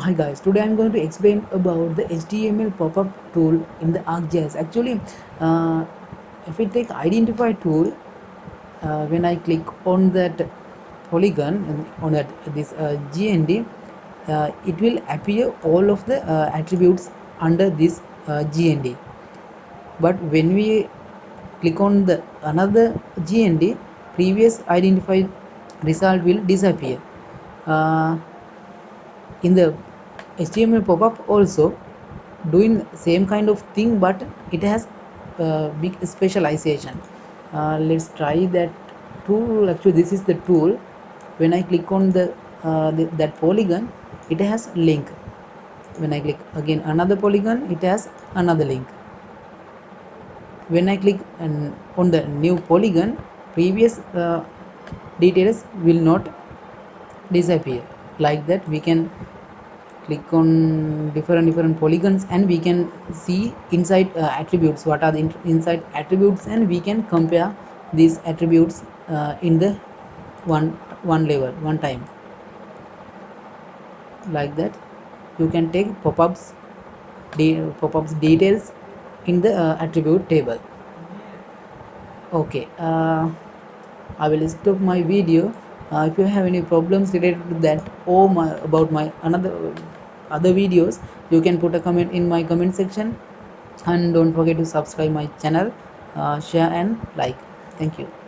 Hi guys, today I'm going to explain about the HTML pop-up tool in the ArcGIS. Actually, uh, if we take identify tool, when I click on that polygon on that this GND, it will appear all of the attributes under this GND. But when we click on the another GND, previous identified result will disappear. Uh, in the HTML pop-up also doing same kind of thing, but it has big specialization. Let's try that tool. Actually, this is the tool. When I click on that polygon, it has link. When I click again another polygon, it has another link. When I click on the new polygon, previous details will not disappear. Like that, we can click on different polygons and we can see inside attributes, what are the inside attributes, and we can compare these attributes in the one level one time. Like that, you can take pop-ups details in the attribute table. Okay, I will stop my video. If you have any problems related to that or about my another other videos, you can put a comment in my comment section, and don't forget to subscribe my channel, share and like. Thank you.